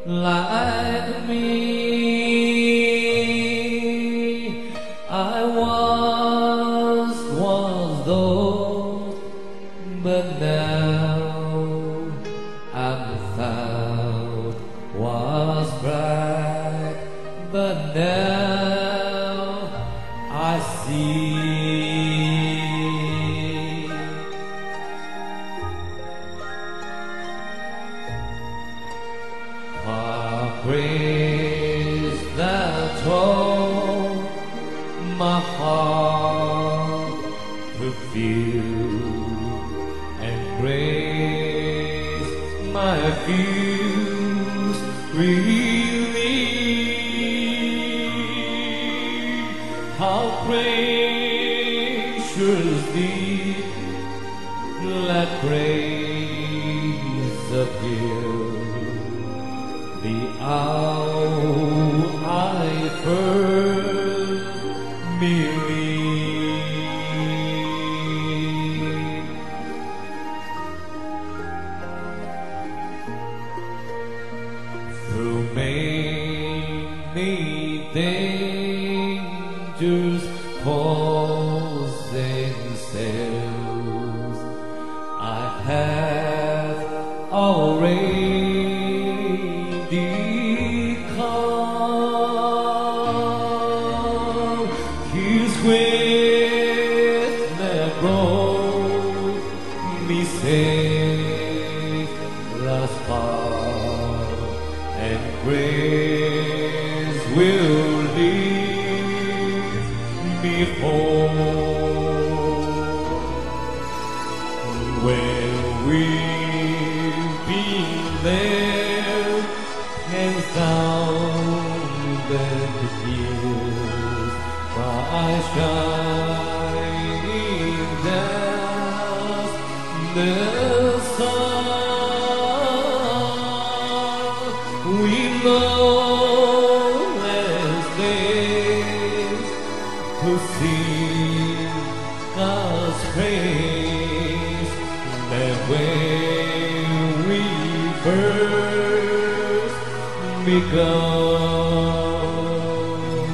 like me. I was lost, but now I'm found. Was bright, but now I see. Grace that taught my heart to feel, and grace my fears relieve. How precious deep let grace appear. The hour I first believed. Through many dangers, toils and sorrows, I have already come. His grace that brought me safe thus far, and grace will lead me home. When we've been there and found that the hills are shining down the sun, we know as days to sing God's praise, that when we first begun.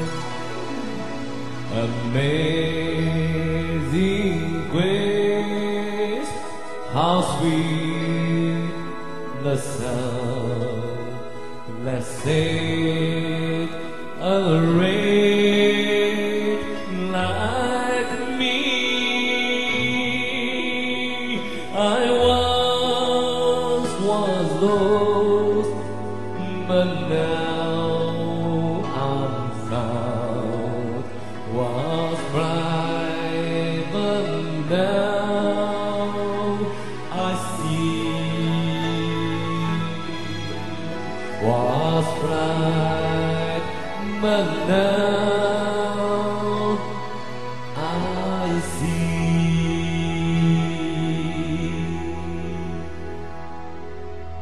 Amazing grace, how sweet the sound that saved a wretch like me. I was lost, but now I'm found. Was bright, but now I see. Was bright, but now